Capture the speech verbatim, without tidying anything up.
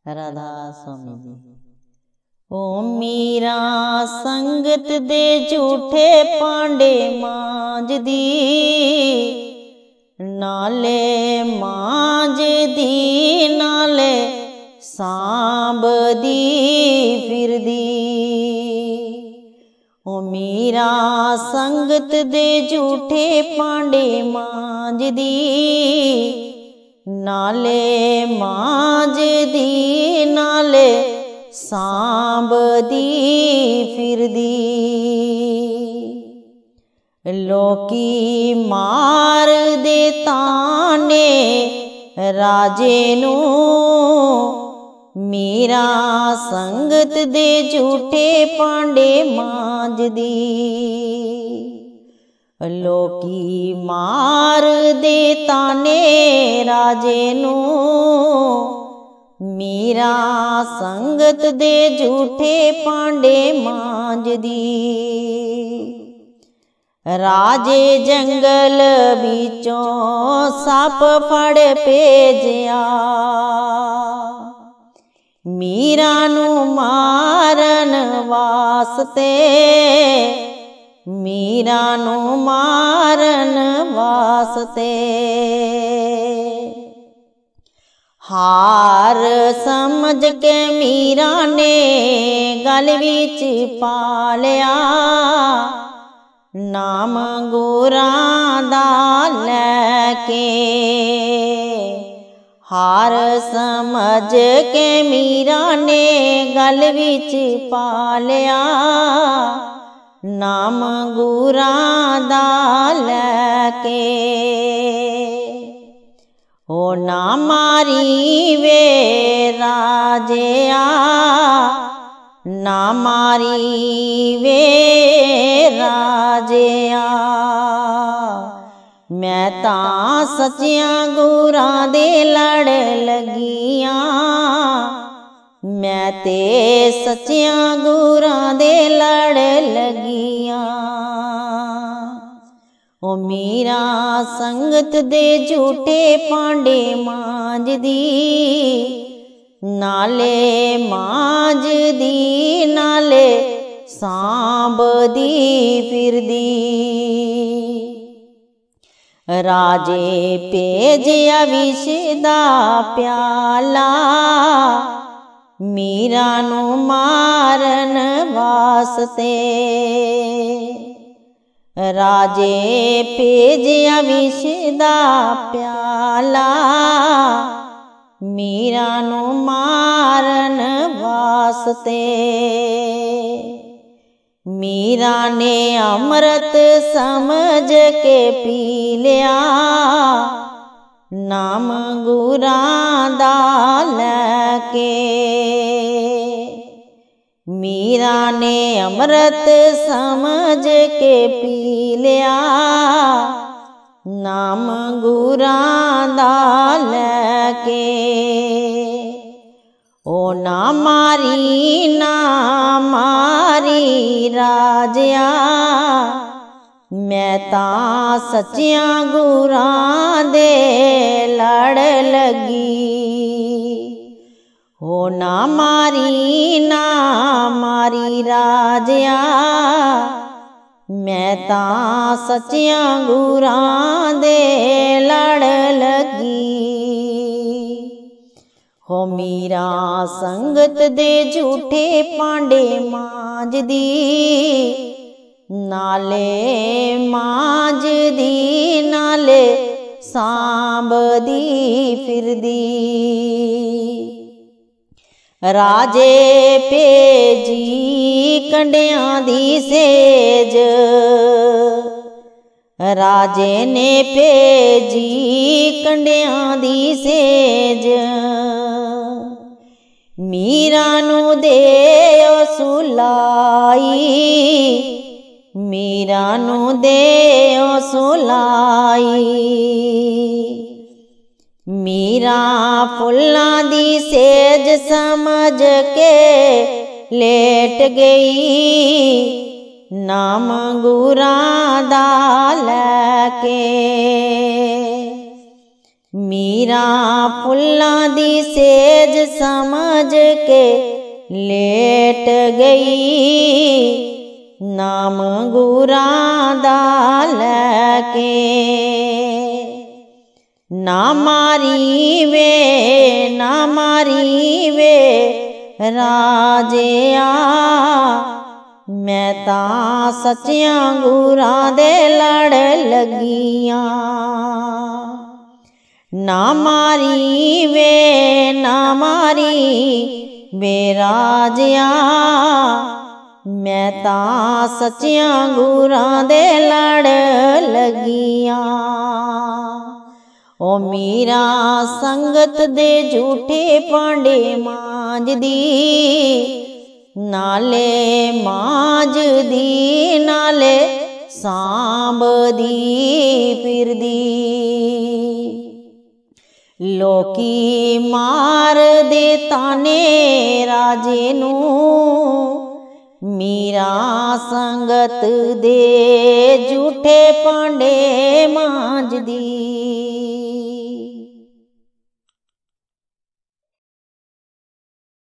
राधा स्वामी जी। ओ मीरा संगत दे झूठे पांडे मांज दी, नाले मांज दी नाले सांब दी फिर दी। ओ मीरा संगत दे झूठे पांडे मांज दी, नाले मांज दी नाले सांब दी फिर दी। लोकी मार दे ताने राजे नू, मीरा संगत दे झूठे पांडे मांज दी। लोकी मार दे ताने राजे नू, मीरा संगत दे झूठे पांडे मांज दी। राजे जंगल बिचों सप फड़ भेजिया, मीरा नू मारन वास्ते, मीरा नू मारन वास्ते। हार समझ के मीरा ने गल विच पा लिया, नाम गुरां दा लैके। हार समझ के मीरा ने गल विच पा लिया, नाम गुरां दा लैके। ओ ना मारी वे राजिया, ना मारी वे राजिया। मैं तां सच्चियां गुरां दे लड़ लगियां, मैं ते सच्चियां गुरां दे लड़ लगियां। ओ मीरा संगत दे झूठे पांडे मांज दी, नाले मांज दी नाले सांब दी फिर दी। राजे भेजिया विष दा प्याला, मीरा नू मारन वास्ते। राजे भेजिया विष दा प्याला, मीरा नू मारन वास्ते। मीरा ने अमृत समझ के पी लिया, नाम गुरां दा लैके। मीरा ने अमृत समझ के पी लिया, नाम गुरां दा लैके। ओ ना मारी ना मारी राजिया, मैं तां सच्चियां गुरां दे लड़ लगी। ओ ना मारी ना मारी राजिया, मैं तां सच्चियां गुरां दे लड़ लगी। हो मीरा संगत दे झूठे पांडे मांज दी, नाले मांज दी नाले सांब दी फिर दी। राजे भेजी कंडियां दी सेज, राजे ने भेजी कंडियां दी सेज। मीरा नू दे सुलाई, मीरा नू दे सुलाई। मीरा फुल्लां दी सेज समझ के लेट गई, नाम गुरां दा लैके। मीरा फुल्लां दी सेज समझ के लेट गई, नाम गुरां दा लैके। ना मारी वे ना मारी वे राजिया, मैं तां सच्चियां गुरां दे लड़ लगियां। ना मारी वे ना मारी वे राजिया, मैं तां सच्चियां गुरां दे लड़ लगियां। ओ मीरा संगत दे झूठे भांडे मांजदी, नाले मांजदी नाले सांभदी फिरदी। लोकी मार दे ताने राजे नू, मीरा संगत दे झूठे भांडे मांजदी।